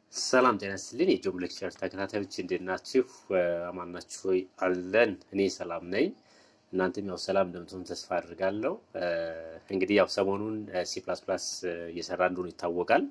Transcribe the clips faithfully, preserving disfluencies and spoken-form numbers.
ሰላም ጤና ይስጥልኝ የጆብ ሌክቸር ተከታታዮች እንዴት ናችሁ? አማን ናችሁ ወይ? አለን እኔ ሰላም ነኝ። እናንተም ያው ሰላም እንደምትሆኑ ተስፋ አድርጋለሁ። እንግዲህ ያው ሰሞኑን C++ እየሰራ እንደሆነ ይታወቃል።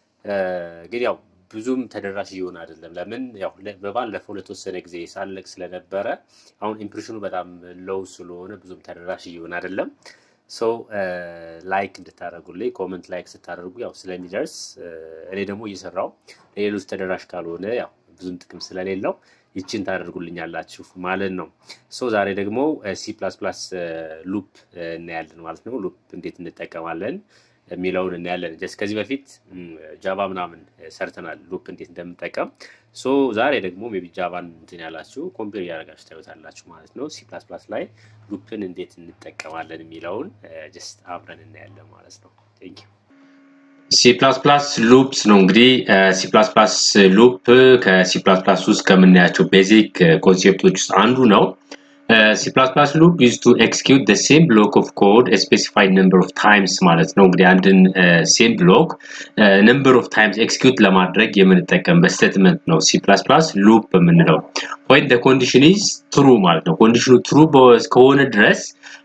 ግን ያው ብዙም ተደራሽ ይሆን አይደለም። ለምን ያው በባለፈው ለተወሰነ ጊዜ ሳለቅ ስለነበረ አሁን ኢምፕሬሽኑ በጣም ሎው ስለሆነ ብዙም ተደራሽ ይሆን አይደለም። So ላይክ እንድታደርጉልኝ ኮሜንት ላይክ ስታደርጉ ያው ስለሚደርስ እኔ ደግሞ እየሰራው ለሌሎች ተደራሽ ካልሆነ ያው ብዙም ጥቅም ስለሌለው ይችን ታደርጉልኛላችሁ ማለት ነው። ሶ ዛሬ ደግሞ C++ ሉፕ እናያለን ማለት ነው። ሉፕ እንዴት እንጠቀማለን የሚለውን እናያለን። ጀስት ከዚህ በፊት ጃቫ ምናምን ሰርተናል ሉፕ እንዴት እንደምንጠቀም። ሶ ዛሬ ደግሞ ሜቢ ጃቫን እንትን ያላችሁ ኮምፔር ያደርጋችሁ ታዩታላችሁ ማለት ነው። C++ ላይ ሉፕን እንዴት እንጠቀማለን የሚለውን ጀስት አብረን እናያለን ማለት ነው። ቴንክ ዩ። C++ loops ነው እንግዲህ C++ loop ከC++ ውስጥ ከምናያቸው ቤዚክ ኮንሴፕቶች ውስጥ አንዱ ነው። Uh, C++ loop used to execute the same block of code a specified number of times ማለት ነው እንግዲህ አንድን same block uh, number of times execute ለማድረግ የምንጠቀምበት statement ነው C++ loop የምንለው when the condition is true ማለት ነው condition true ከሆነ ድረስ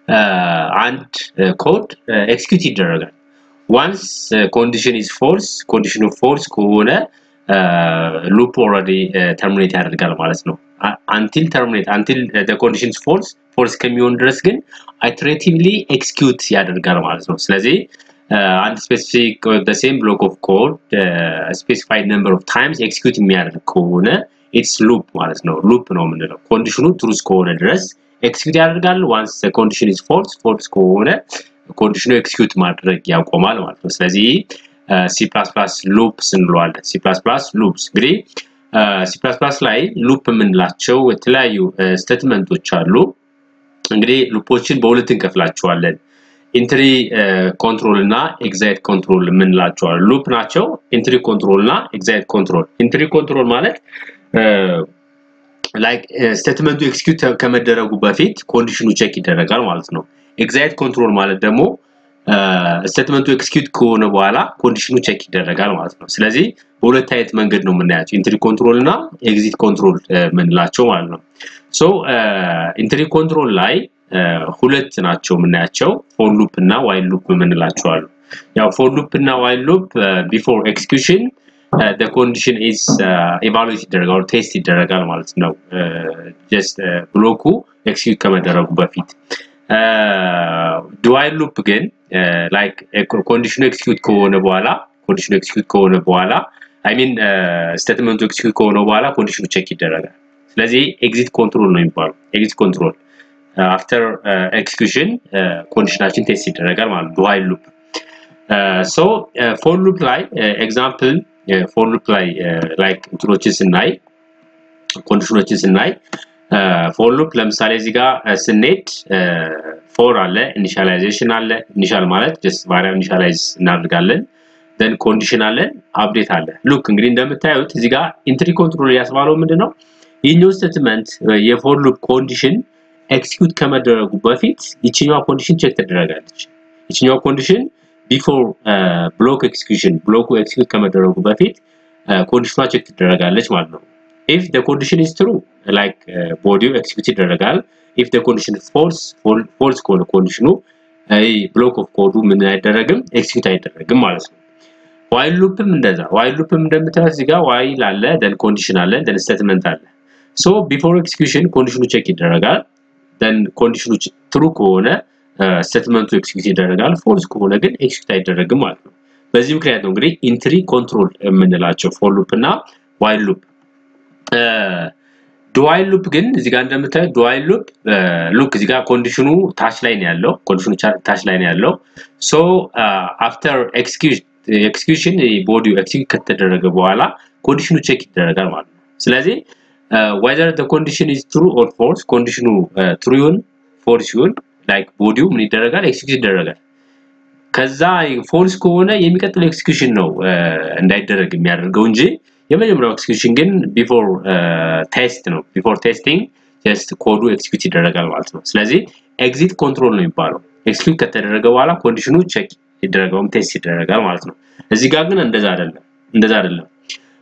አንድ code execute ይደረጋል once uh, condition is false condition false ከሆነ uh, loop already uh, terminate ያደርጋል ማለት ነው Uh, until terminate until uh, the condition is false false ከሚሆን ድረስ ግን iteratively execute ያደርጋል ማለት ነው ስለዚህ uh, and specific uh, the same block of code uh, a specified number of times execute የሚያደርግ ከሆነ it's loop ማለት ነው loop ነው የምንለው condition true ከሆነ ድረስ execute ያደርጋል once the condition is false false ከሆነ condition execute ማድረግ ያቆማል ማለት ነው ስለዚህ uh, C++ loops እንለዋለን C++ loops እንግዲህ C++ ላይ ሉፕ የምንላቸው የተለያዩ ስቴትመንቶች አሉ እንግዲህ ሉፖችን በሁለት እንከፍላቸዋለን ኢንትሪ ኮንትሮል እና ኤግዚት ኮንትሮል የምንላቸው አሉ ሉፕ ናቸው ኢንትሪ ኮንትሮል እና ኤግዚት ኮንትሮል ኢንትሪ ኮንትሮል ማለት ላይክ ስቴትመንቱ ኤክስኪዩት ከመደረጉ በፊት ኮንዲሽኑ ቼክ ይደረጋል ማለት ነው ኤግዚት ኮንትሮል ማለት ደግሞ ስቴትመንቱ ኤክስኪዩት ከሆነ በኋላ ኮንዲሽኑ ቼክ ይደረጋል ማለት ነው ስለዚህ በሁለት አይነት መንገድ ነው የምናያቸው ኢንትሪ ኮንትሮል እና ኤግዚት ኮንትሮል የምንላቸው ማለት ነው ሶ ኢንትሪ ኮንትሮል ላይ ሁለት ናቸው የምናያቸው ፎር ሉፕ እና ዋይል ሉፕ የምንላቸው አሉ ያው ፎር ሉፕ እና ዋይል ሉፕ ቢፎር ኤክስኪዩሽን uh, the condition is uh, evaluated ይደረጋል ቴስት ይደረጋል ማለት ነው just ብሎኩ ኤክስኪዩት ከመደረጉ በፊት uh, do while loop ግን uh, like condition execute ከሆነ በኋላ condition execute ከሆነ በኋላ I mean uh, statement execute ከሆነ በኋላ condition check ይደረጋል ስለዚህ exit control ነው የሚባለው exit control uh, after uh, execution uh, conditionation test ይደረጋል ማለት ነው while loop uh, so uh, for loop ላይ uh, example uh, for loop ላይ uh, like እንትኖችን ስናይ conditionዎችን ስናይ uh, for loop ለምሳሌ እዚህ ጋር uh, ስንሄድ uh, for አለ initialization አለ initial ማለት just variable initialize እናደርጋለን then condition አለ update አለ look እንግዲህ እንደምታዩት እዚህ ጋር entry control ያስባለው ምንድነው ይህኛው statement የfor loop condition execute ከመደረጉ በፊት ይችኛው condition check ተደረጋለች ይችኛው condition before uh, block execution block execute ከመደረጉ በፊት condition check ተደረጋለች ማለት ነው if the condition is true like uh, body execute ይደረጋል if the condition is false false ከሆነ condition አይ block of code ምን አይደረግም execute አይደረግም ማለት ነው while loopም እንደዛ while loopም እንደምታዩት እዚህ ጋር while አለ then condition አለ then statement አለ so before execution condition check ይደረጋል then condition true ከሆነ statement execute ይደረጋል false ከሆነ ግን execute አይደረግም ማለት ነው በዚህ ምክንያት ነው እንግዲህ entry control የምንላቸው for loop እና while loop do while loop ግን እዚህ ጋር እንደምታዩት do while loop look እዚህ ጋር condition ታች ላይ ነው ያለው condition ታች ላይ ነው ያለው so uh, after execution execution body execute ከተደረገ በኋላ condition check ይደረጋል ማለት ነው ስለዚህ whether the condition is true or false condition uh, true ይሁን false ይሁን like body ምን ይደረጋል execute ይደረጋል ከዛ false ከሆነ የሚቀጥለው execution ነው እንዳይደረግ የሚያደርገው እንጂ የመጀመሪያው execution ግን before uh, test ነው before testing just ኮዱ execute ይደረጋል ማለት ነው ስለዚህ exit control ነው የሚባለው execute ከተደረገ በኋላ condition check ይደረጋል ቴስት ይደረጋል ማለት ነው እዚህ ጋር ግን እንደዛ አይደለም እንደዛ አይደለም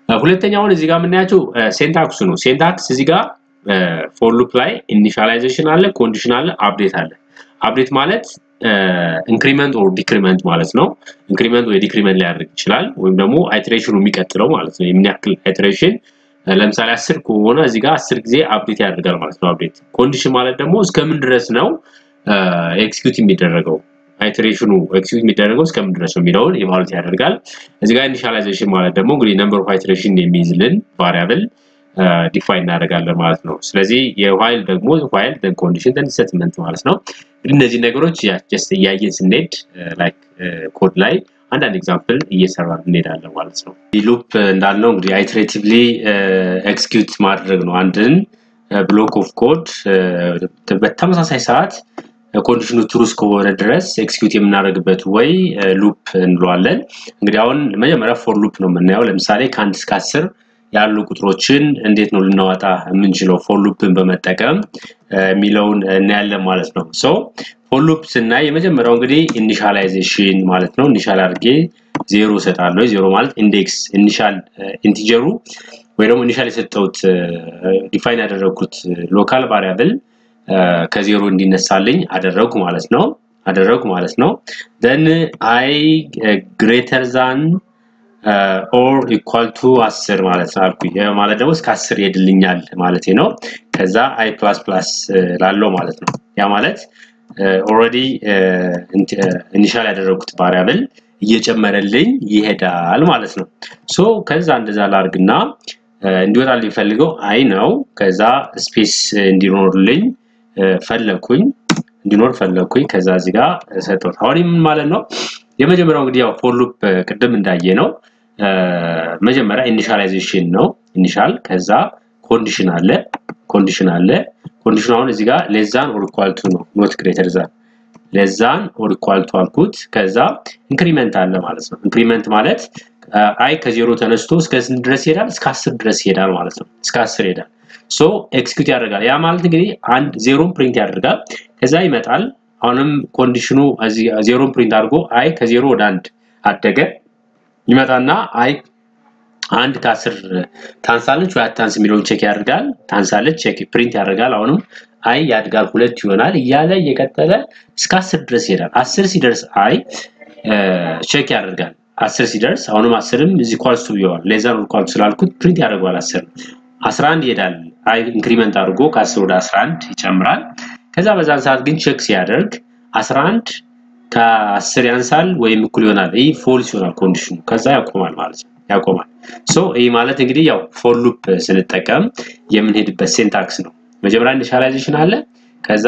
ሁለተኛውን እዚህ ጋር የምናያቸው ሲንታክሱ ነው ሲንታክስ እዚህ ጋር for loop ላይ initialization አለ condition አለ update አለ update ማለት increment or decrement ማለት ነው increment ወይ decrement ላይ ያደርግ ይችላል ወይም ደግሞ iteration የሚቀጥለው ማለት ነው የምን ያክል iteration ለምሳሌ አስር ከሆነ እዚህ ጋር አስር ጊዜ update ያደርጋል ማለት ነው update condition ማለት ደግሞ እስከምን ድረስ ነው execute የሚደረገው iteration execute የሚደረገው እስከምን ድረስ ነው የሚለውን ኢቫሉዌት ያደርጋል እዚህ ጋር initialization ማለት ደግሞ እንግዲህ number of iteration የሚይዝልን variable define እናደርጋለን ማለት ነው ስለዚህ የwhile ደግሞ while then condition then statement ማለት ነው እነዚህ ነገሮች ያ just ያያየን ስንሄድ like ኮድ ላይ አንዳንድ ኤግዛምፕል እየሰራን እንሄዳለን ማለት ነው loop እንዳልነው እንግዲህ iteratively execute ማድረግ ነው አንድን block of code በተመሳሳይ ሰዓት ኮንዲሽኑ ትሩስ ከሆነ ድረስ ኤክስኪዩት የምናደርግበት ወይ ሉፕ እንለዋለን እንግዲህ አሁን መጀመሪያ ፎር ሉፕ ነው የምናየው ለምሳሌ ከአንድ እስከ አስር ያሉ ቁጥሮችን እንዴት ነው ልናወጣ የምንችለው ፎር ሉፕን በመጠቀም ሚለውን እናያለን ማለት ነው ሶ ፎር ሉፕ ስናይ የመጀመሪያው እንግዲህ ኢኒሻላይዜሽን ማለት ነው ኢኒሻል አድርጌ ዜሮ ሰጣለሁ ዜሮ ማለት ኢንዴክስ ኢኒሻል ኢንቲጀሩ ወይ ደግሞ ኢኒሻል የሰጠውት ዲፋይን ያደረኩት ሎካል ቫሪያብል ከዜሮ እንዲነሳልኝ አደረኩ ማለት ነው አደረኩ ማለት ነው then I greater than uh, or equal to አስር ማለት አልኩኝ ማለት ደግሞ እስከ አስር ይሄድልኛል ማለት ነው ከዛ I plus plus ላለው ማለት ነው ያ ማለት already ኢኒሻል ያደረኩት ቫሪያብል እየጨመረልኝ ይሄዳል ማለት ነው ሶ ከዛ እንደዛ ላርግና እንዲወጣልኝ ፈልገው አይ ነው ከዛ ስፔስ እንዲኖርልኝ ፈለኩኝ እንዲኖር ፈለኩኝ ከዛ እዚህ ጋር ሰጠሁት አሁን ምን ማለት ነው የመጀመሪያው እንግዲህ ያው ፎር ሉፕ ቅድም እንዳየ ነው መጀመሪያ ኢኒሻላይዜሽን ነው ኢኒሻል ከዛ ኮንዲሽን አለ ኮንዲሽን አለ ኮንዲሽኑ አሁን እዚህ ጋር less than or equal to ነው not greater than less than or equal to አልኩት ከዛ ኢንክሪመንት አለ ማለት ነው ኢንክሪመንት ማለት አይ ከዜሮ ተነስቶ እስከ ስንት ድረስ ይሄዳል እስከ አስር ድረስ ይሄዳል ማለት ነው እስከ አስር ይሄዳል ሶ ኤክስኪዩት ያደርጋል ያ ማለት እንግዲህ አንድ ዜሮን ፕሪንት ያደርጋል ከዛ ይመጣል አሁንም ኮንዲሽኑ እዚህ ዜሮን ፕሪንት አድርጎ አይ ከዜሮ ወደ አንድ አደገ ይመጣና አይ አንድ ከአስር ታንሳለች ወይ አታንስ የሚለውን ቼክ ያደርጋል ታንሳለች ቼክ ፕሪንት ያደርጋል አሁንም አይ ያድጋል ሁለት ይሆናል እያለ እየቀጠለ እስከ አስር ድረስ ይሄዳል አስር ሲደርስ አይ ቼክ ያደርጋል አስር ሲደርስ አሁንም አስርም እዚህ ኳልስ ቱ ይሆናል ሌዘር ኳልስ ስላልኩት ፕሪንት ያደርጋል አስር አስራ አንድ ይሄዳል አይ ኢንክሪመንት አድርጎ ከ10 ወደ አስራ አንድ ይጨምራል ከዛ በዛን ሰዓት ግን ቼክ ሲያደርግ አስራ አንድ ከ10 ያንሳል ወይም እኩል ይሆናል ይሄ ፎልስ ይሆናል ኮንዲሽኑ ከዛ ያቆማል ማለት ነው ያቆማል ሶ ይሄ ማለት እንግዲህ ያው ፎር ሉፕ ስንጠቀም የምንሄድበት ሲንታክስ ነው መጀመሪያ ኢኒሻላይዜሽን አለ ከዛ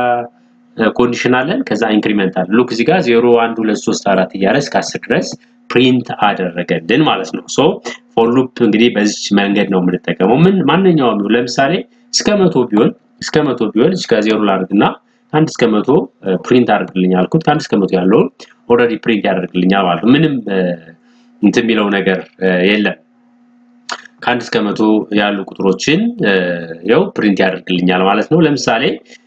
ኮንዲሽን አለ ከዛ ኢንክሪመንት አለ ሉክ እዚህ ጋር ዜሮ አንድ ሁለት ሶስት አራት እያለ እስከ አስር ድረስ ፕሪንት አደረገልን ማለት ነው ሶ ፎር ሉፕ እንግዲህ በዚህ መንገድ ነው የምንጠቀመው ምን ማንኛውም ለምሳሌ እስከ መቶ ቢሆን እስከ መቶ ቢሆን እስከ ዜሮ ላድርግና አንድ እስከ መቶ ፕሪንት አድርግልኝ አልኩት አንድ እስከ መቶ ያለው ኦሬዲ ፕሪንት ያደርግልኛል ማለት ነው ምንም እንትን የሚለው ነገር የለም ከአንድ እስከ መቶ ያሉ ቁጥሮችን ያው ፕሪንት ያደርግልኛል ማለት ነው ለምሳሌ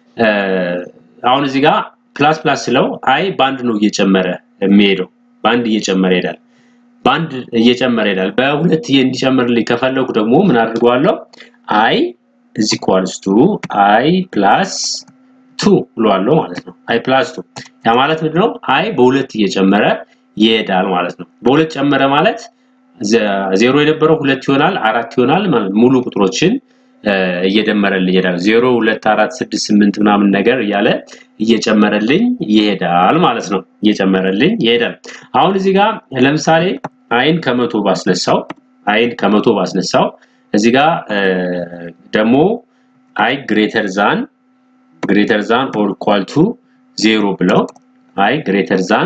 አሁን እዚህ ጋር ፕላስ ፕላስ ስለው አይ ባንድ ነው እየጨመረ የሚሄደው ባንድ እየጨመረ ይሄዳል ባንድ እየጨመረ ይሄዳል በሁለት እንዲጨምርልኝ ከፈለኩ ደግሞ ምን አድርጓለሁ አይ is equals to I plus two ብሏለሁ ማለት ነው I plus two ያ ማለት ምንድነው አይ በሁለት እየጨመረ ይሄዳል ማለት ነው በሁለት ጨመረ ማለት ዜሮ የነበረው ሁለት ይሆናል አራት ይሆናል ማለት ሙሉ ቁጥሮችን እየደመረልኝ ይሄዳል ዜሮ ሁለት አራት ስድስት ስምንት ምናምን ነገር ያለ እየጨመረልኝ ይሄዳል ማለት ነው እየጨመረልኝ ይሄዳል አሁን እዚህ ጋር ለምሳሌ አይን ከመቶ ባስነሳው አይን ከመቶ ባስነሳው እዚህ ጋር ደግሞ አይ greater than greater than or equal to zero ብለው አይ greater than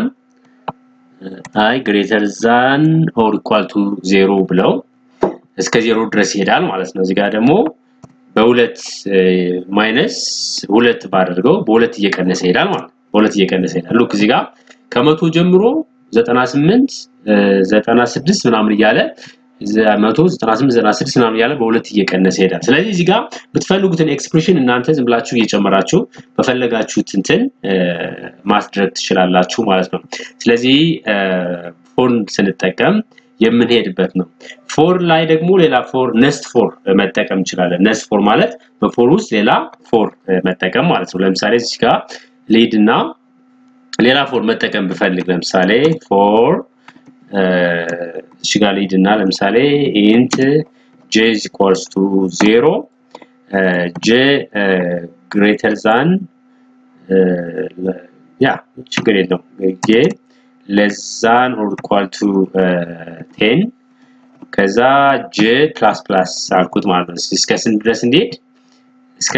አይ greater than or equal to zero ብለው እስከ ዜሮ ድረስ ይሄዳል ማለት ነው እዚህ ጋር ደግሞ በሁለት ማይነስ ሁለት ባደርገው በሁለት እየቀነሰ ይሄዳል ማለት በሁለት እየቀነሰ ይሄዳል ሉክ እዚህ ጋር ከመቶ ጀምሮ ዘጠና ስምንት ዘጠና ስድስት ምናምን ይያለ መቶ ዘጠና ስምንት ዘጠና ስድስት ምናምን ይያለ በሁለት እየቀነሰ ይሄዳል ስለዚህ እዚህ ጋር ብትፈልጉትን ኤክስፕሬሽን እናንተ ዝም ብላችሁ እየጨመራችሁ በፈለጋችሁት እንትን ማስድረግ ትችላላችሁ ማለት ነው ስለዚህ ፎን ስንጠቀም የምንሄድበት ነው for ላይ ደግሞ ሌላ for nest for መጠቀም እንችላለን nest for ማለት በfor ውስጥ ሌላ for መጠቀም ማለት ነው ለምሳሌ እዚህ ጋር lead እና ሌላ for መጠቀም ብፈልግ ለምሳሌ for እዚህ ጋር lead እና ለምሳሌ int j is equals to zero uh, j uh, greater than uh, yeah ችግር የለውም j less than or equal to uh, ten ከዛ j plus plus አልኩት ማለት ነው እስከ ስንት ድረስ እንዴት እስከ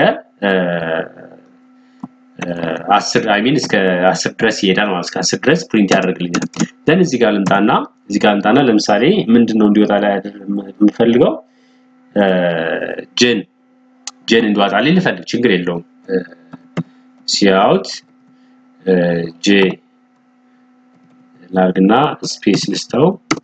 አስር አይ ሚን እስከ አስር ድረስ ይሄዳል ማለት እስከ አስር ድረስ ፕሪንት ያደርግልኛል ደን እዚህ ጋር ልምጣና እዚህ ጋር ልምጣና ለምሳሌ ምንድነው እንዲወጣ ላይ የምፈልገው ጀን ጀን እንዲወጣልኝ ልፈልግ ችግር የለውም ሲአውት j ላርግና ስፔስ ልስተው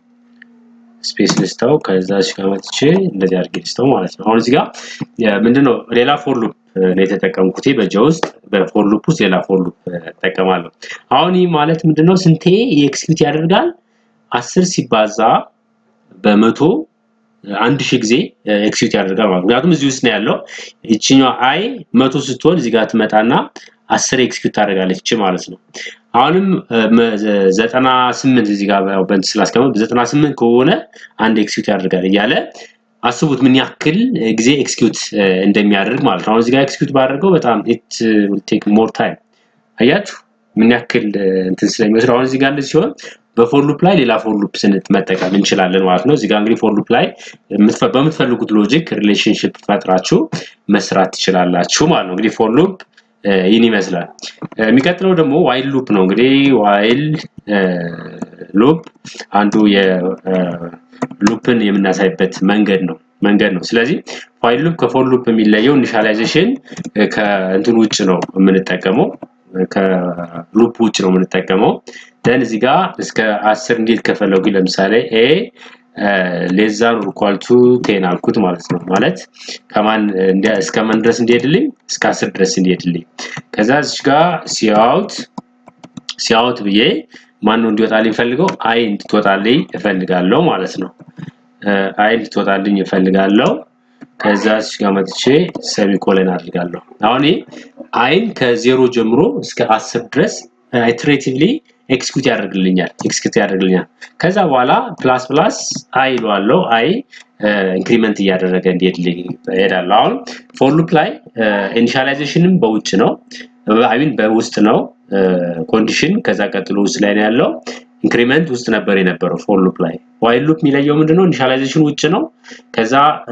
ስፔስ ልስተው ከዛ ሲከመጥቼ እንደዚህ አድርጌ ልስተው ማለት ነው አሁን እዚህ ጋር ምንድነው ሌላ ፎር ሉፕ ነው የተጠቀምኩት በጃ ውስጥ በፎር ሉፕ ውስጥ ሌላ ፎር ሉፕ ተጠቀማለሁ አሁን ይሄ ማለት ምንድነው ስንቴ ኤክስኪዩት ያደርጋል አስር ሲባዛ በመቶ አንድ ሺህ ጊዜ ኤክስኪዩት ያደርጋል ማለት ነው ምክንያቱም እዚህ ውስጥ ነው ያለው እቺኛው አይ መቶ ስትሆን እዚህ ጋር ትመጣና አስር ኤክስኪዩት ታደርጋለች እቺ ማለት ነው አሁንም ዘጠና ስምንት እዚህ ጋር በእንት ስላስቀመጥ ዘጠና ስምንት ከሆነ አንድ ኤክስኪዩት ያደርጋል እያለ አስቡት ምን ያክል ጊዜ ኤክስኪዩት እንደሚያደርግ ማለት ነው አሁን እዚህ ጋር ኤክስኪዩት ባደርገው በጣም it will take more time አያችሁ ምን ያክል እንትን ስለሚወስድ አሁን እዚህ ጋር እንደዚህ ሲሆን በፎር ሉፕ ላይ ሌላ ፎር ሉፕ ስንት መጠቀም እንችላለን ማለት ነው እዚህ ጋር እንግዲህ ፎር ሉፕ ላይ በምትፈልጉት ሎጂክ ሪሌሽንሺፕ ፈጥራችሁ መስራት ትችላላችሁ ማለት ነው እንግዲህ ፎር ሉፕ ይሄን ይመስላል የሚቀጥለው ደግሞ while loop ነው እንግዲህ while loop አንዱ የሉፕን የምናሳይበት መንገድ ነው መንገድ ነው ስለዚህ while loop ከfor loop የሚለየው ኢኒሻላይዜሽን ከእንትን ውጭ ነው የምንጠቀመው ከሉፕ ውጭ ነው የምንጠቀመው then እዚህ ጋር እስከ አስር እንዴት ከፈለጉ ለምሳሌ a less than or equal to ten አልኩት ማለት ነው ማለት ከማን እስከ ማን ድረስ እንዲሄድልኝ እስከ አስር ድረስ እንዲሄድልኝ ከዛ እዚህ ጋር ሲአውት ሲአውት ብዬ ማን ነው እንዲወጣልኝ ፈልገው አይ እንድትወጣልኝ እፈልጋለሁ ማለት ነው አይ እንድትወጣልኝ እፈልጋለሁ ከዛ እዚህ ጋር መጥቼ ሴሚኮለን አድርጋለሁ አሁን አይ ከዜሮ ጀምሮ እስከ አስር ድረስ ኢተሬቲቭሊ ኤክስኪዩት ያደርግልኛል ኤክስኪዩት ያደርግልኛል ከዛ በኋላ ፕላስ ፕላስ አይ ይሏለው አይ ኢንክሪመንት እያደረገ እንዲሄድልኝ ይሄዳል አሁን ፎር ሉፕ ላይ ኢኒሻላይዜሽንም በውጭ ነው አይ ሚን በውስጥ ነው ኮንዲሽን ከዛ ቀጥሎ ውስጥ ላይ ነው ያለው ኢንክሪመንት ውስጥ ነበር የነበረው ፎር ሉፕ ላይ while loop የሚለየው ምንድነው ኢኒሻላይዜሽን ውጭ ነው ከዛ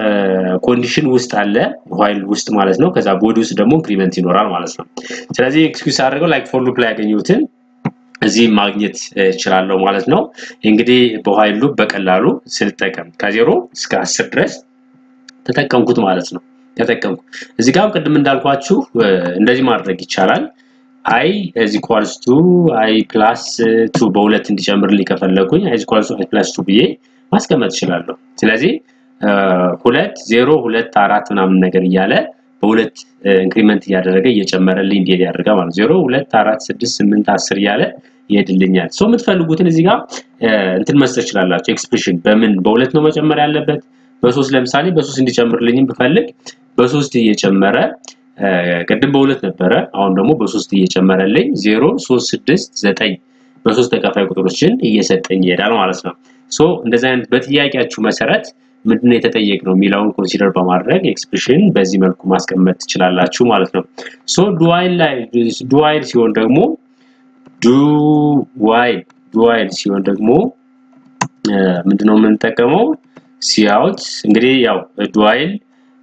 ኮንዲሽን ውስጥ አለ while ውስጥ ማለት ነው ከዛ ቦዲ ውስጥ ደግሞ ኢንክሪመንት ይኖራል ማለት ነው ስለዚህ ኤክስኪዩዝ አድርገው ላይክ ፎር ሉፕ ላይ ያገኙትን እዚህ ማግኘት ይችላልው ማለት ነው እንግዲህ በwhile loop በቀላሉ ስልጠቀም ከዜሮ እስከ አስር ድረስ ተጠቀምኩት ማለት ነው ተጠቀምኩ እዚህ ጋር ቅድም እንዳልኳችሁ እንደዚህ ማድረግ ይቻላል I is equals to I plus two በሁለት እንዲጨምርልኝ ከፈለኩኝ I is equals to I plus two ብዬ ማስቀመጥ ይችላልው ስለዚህ ሁለት ዜሮ ሁለት አራት ምናምን ነገር ይያለ በሁለት ኢንክሪመንት ያደረገ እየጨመረልኝ እንዲሄድ ያደርጋል ማለት ዜሮ ሁለት አራት ስድስት ስምንት አስር ይያለ ይሄድልኛል ሶ የምትፈልጉትን እዚህ ጋር እንትን መስጠት ይችላልላችሁ ኤክስፕሬሽን በምን በሁለት ነው መጨመር ያለበት በሶስት ለምሳሌ በሶስት እንዲጨምርልኝ ብፈልግ በሶስት እየጨመረ ቀደም በሁለት ነበረ አሁን ደግሞ በሶስት እየጨመረልኝ ዜሮ ሶስት ስድስት ዘጠኝ በሶስት ተከፋይ ቁጥሮችን እየሰጠኝ ይሄዳል ማለት ነው ሶ እንደዛ አይነት በጥያቄያችሁ መሰረት ምንድነው የተጠየቀው ሚላውን ኮንሲደር በማድረግ ኤክስፕሬሽን በዚህ መልኩ ማስቀመጥ ትችላላችሁ ማለት ነው ሶ do while ላይ do while ሲሆን ደግሞ do while do while ሲሆን ደግሞ ምንድነው የምንጠቀመው cout እንግዲህ ያው do while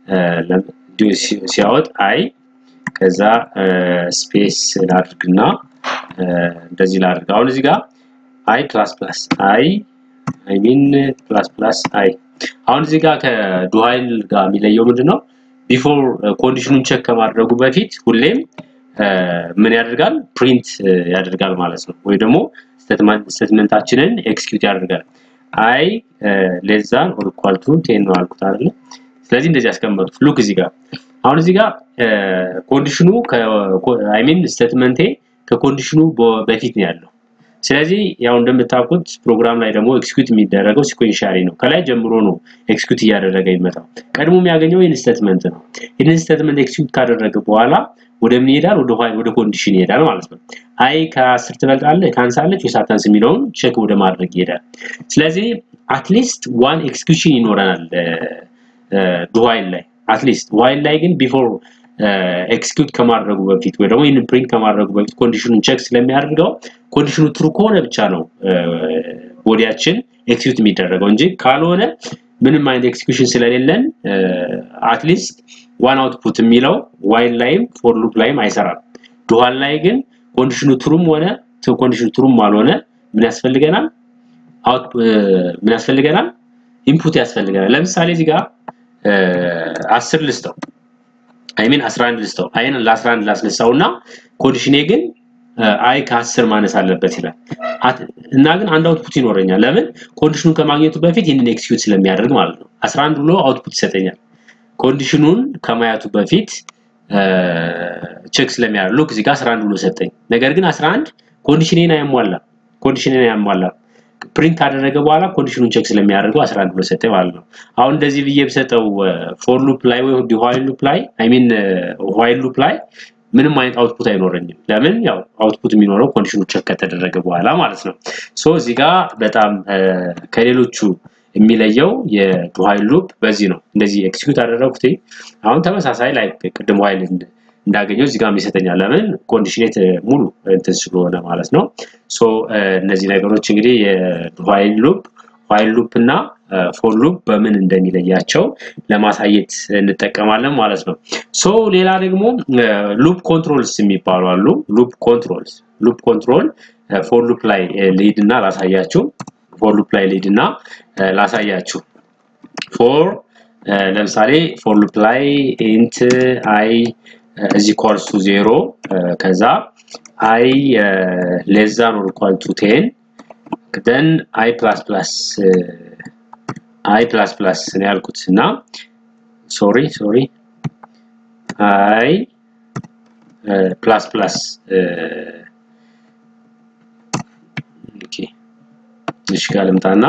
ሲያወጥ አይ ከዛ ስፔስ ላድርግና እንደዚህ ላድርግ አሁን እዚህ ጋር አይ ፕላስ ፕላስ አይ አይ ሚን ፕላስ ፕላስ አይ አሁን እዚህ ጋር ከዱሃይል ጋር የሚለየው ምንድነው ቢፎር ኮንዲሽኑን ቼክ ከማድረጉ በፊት ሁሌም ምን ያደርጋል ፕሪንት ያደርጋል ማለት ነው ወይ ደግሞ ስቴትመንታችንን ኤክስኪዩት ያደርጋል አይ less than or equal to ten ነው አልኩት አይደል ስለዚህ እንደዚህ ያስቀምጡት ሉክ እዚህ ጋር አሁን እዚህ ጋር ኮንዲሽኑ አይ ሚን ስቴትመንቴ ከኮንዲሽኑ በፊት ነው ያለው ስለዚህ ያው እንደምታውቁት ፕሮግራም ላይ ደግሞ ኤክስኪዩት የሚደረገው ሲኩዌንሻሊ ነው ከላይ ጀምሮ ነው ኤክስኪዩት ያደረገ ይመጣው ቀድሞ የሚያገኘው ኢን ስቴትመንት ነው ኢን ስቴትመንት ኤክስኪዩት ካደረገ በኋላ ወደ ምን ይሄዳል ወደ while ወደ ኮንዲሽን ይሄዳል ማለት ነው አይ ከ10 ትበልጣለህ ካንሳለች ወይስ አታንስ የሚለውን ቼክ ወደ ማድረግ ይሄዳል ስለዚህ at least one execution ይኖረናል while ላይ at least while ላይ ግን before ኤክስኪዩት ከማድረጉ በፊት ወይ ደግሞ ኢን ፕሪንት ከማድረጉ በፊት ኮንዲሽኑን ቼክ ስለሚያደርገው ኮንዲሽኑ ትሩ ከሆነ ብቻ ነው ቦዲያችን ኤክስኪዩት የሚደረገው እንጂ ካልሆነ ምንም አይነት ኤክስኪዩሽን ስለሌለን at least one output የሚለው while ላይም for loop ላይም አይሰራም dual ላይ ግን ኮንዲሽኑ ትሩም ሆነ ኮንዲሽኑ ትሩም አልሆነ ምን ያስፈልገናል አውት ምን ያስፈልገናል ኢንፑት ያስፈልገናል ለምሳሌ እዚህ ጋር አስር ልስተው I mean አስራ አንድ ልስተው አይን ለ11 ላስነሳውና ኮንዲሽኔ ግን አይ ከ10 ማነስ አለበት ይላል እና ግን አንድ አውትፑት ይኖረኛል ለምን ኮንዲሽኑን ከማግኘቱ በፊት ይሄንን ኤክስኪዩት ስለሚያደርግ ማለት ነው አስራ አንድ ብሎ አውትፑት ይሰጠኛል ኮንዲሽኑን ከማያቱ በፊት ቼክ ስለሚያደርግ ሉክ እዚህ ጋር አስራ አንድ ብሎ ሰጠኝ ነገር ግን አስራ አንድ ኮንዲሽኔን አያሟላ ኮንዲሽኔን አያሟላ ፕሪንት ካደረገ በኋላ ኮንዲሽኑን ቼክ ስለሚያደርገው አስራ አንድ ብሎ ሰጠኝ ማለት ነው አሁን እንደዚህ ብዬ በሰጠው ፎር ሉፕ ላይ ወይ while ሉፕ ላይ I mean while ሉፕ ላይ ምንም አይነት አውትፑት አይኖርኝም ለምን ያው አውትፑት የሚኖረው ኮንዲሽኑ ቼክ ከተደረገ በኋላ ማለት ነው ሶ እዚህ ጋር በጣም ከሌሎቹ የሚለየው የwhile ሉፕ በዚህ ነው እንደዚህ ኤክስኪዩት አደረኩት አሁን ተመሳሳይ ላይ ቅድም while እንዳገኘው እዚህ ጋር የሚሰጠኛል ለምን ኮንዲሽኔት ሙሉ እንትን ስለሆነ ማለት ነው ሶ እነዚህ ነገሮች እንግዲህ የwhile ሉፕ while ሉፕ እና for loop በምን እንደሚለያቸው ለማሳየት እንጠቀማለን ማለት ነው ሶ ሌላ ደግሞ loop controls የሚባሉ አሉ loop controls loop control for loop ላይ ሊድና ላሳያችሁ for loop ላይ ሊድና ላሳያችሁ for ለምሳሌ for loop ላይ int I is equals to zero ከዛ I less than or equal to ten then I plus plus I plus plus ነው ያልኩትና sorry sorry I uh, plus plus uh, okay እሺ ጋልምታና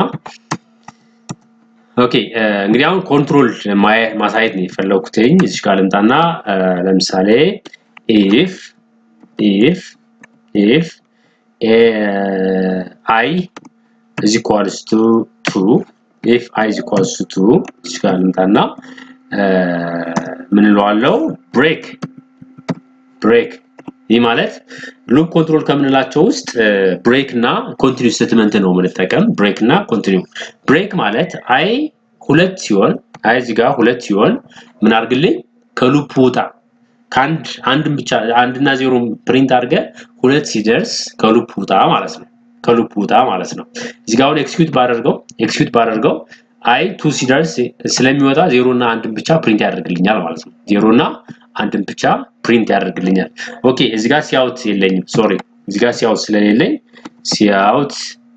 ኦኬ እንግዲህ አሁን ኮንትሮል ማሳየት ነው የፈለኩትኝ እዚህ ጋልምታና ለምሳሌ if if if uh, I is equals to two if I is equals to two እዚህ ጋልምታና ምን እንለዋለው break break ይህ ማለት ሉፕ ኮንትሮል ከምንላቸው ውስጥ ብሬክ እና ኮንቲኒዩስ ስቴትመንት ነው የምንጠቀም ብሬክ እና ኮንቲኒዩ ብሬክ ማለት አይ ሁለት ሲሆን አይ እዚህ ጋር ሁለት ሲሆን ምን አርግልኝ ከሉፕ ውጣ ካንድ አንድም ብቻ አንድ እና ዜሮ ፕሪንት አድርገ ሁለት ሲደርስ ከሉፕ ውጣ ማለት ነው ከሉፕ ውጣ ማለት ነው እዚህ ጋር አሁን ኤክስኪዩት ባደርገው ኤክስኪዩት ባደርገው አይ two ሲደርስ ስለሚወጣ ዜሮ እና አንድም ብቻ ፕሪንት ያደርግልኛል ማለት ነው ዜሮ እና አንድም ብቻ ፕሪንት ያደርግልኛል ኦኬ እዚህ ጋር ሲአውት የለኝም ሶሪ እዚህ ጋር ሲአውት ስለሌለኝ ሲአውት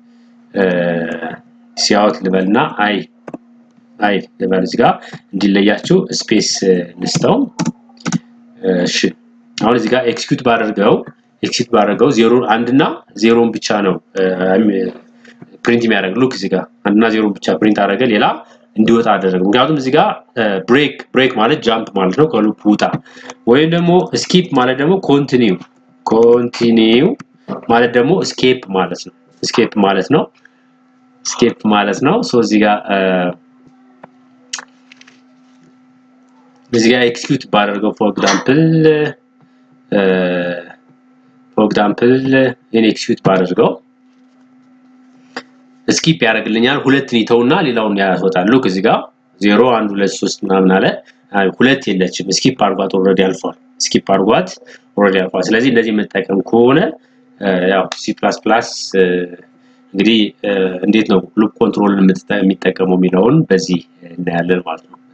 ሲአውት ልበልና አይ አይ ልበል እዚህ ጋር እንዲለያችሁ ስፔስ ልስተው እሺ አሁን እዚህ ጋር ኤክስኪዩት ባደርገው ኤክሲት ባደርገው ዜሮ አንድ እና ዜሮን ብቻ ነው ፕሪንት የሚያደርግ ሉክ እዚህ ጋር አንድ እና ዜሮን ብቻ ፕሪንት አደረገ ሌላ እንዲወጣ አደረገ ምክንያቱም እዚህ ጋር ብሬክ ብሬክ ማለት ጃምፕ ማለት ነው ከሉፕ ውጣ ወይም ደግሞ ስኪፕ ማለት ደግሞ ኮንቲኒዩ ኮንቲኒዩ ማለት ደግሞ ስኬፕ ማለት ነው ስኬፕ ማለት ነው ስኬፕ ማለት ነው ሶ እዚህ ጋር እዚህ ጋር ኤክስኪዩት ባደርገው for example for example in execute ባደርገው ስኪፕ ያደርግልኛል ሁለት ኒተውና ሌላውን ያስወጣል ሉክ እዚህ ጋር ዜሮ አንድ ሁለት ሶስት ምናምን አለ ሁለት የለችም ስኪፕ አርጓት ኦሬዲ አልፏል ስኪፕ አርጓት ኦሬዲ አልፏል ስለዚህ እንደዚህ መጠቀም ከሆነ ያው C++ እንግዲህ እንዴት ነው ሉፕ ኮንትሮልን የሚጠቀመው የሚለውን በዚህ እናያለን ማለት ነው